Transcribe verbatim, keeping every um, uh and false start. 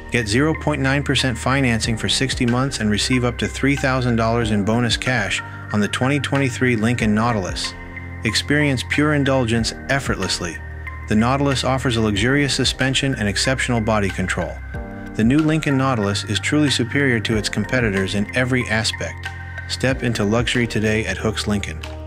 Get zero point nine percent financing for sixty months and receive up to three thousand dollars in bonus cash on the twenty twenty-three Lincoln Nautilus. Experience pure indulgence effortlessly. The Nautilus offers a luxurious suspension and exceptional body control. The new Lincoln Nautilus is truly superior to its competitors in every aspect. Step into luxury today at Hooks Lincoln.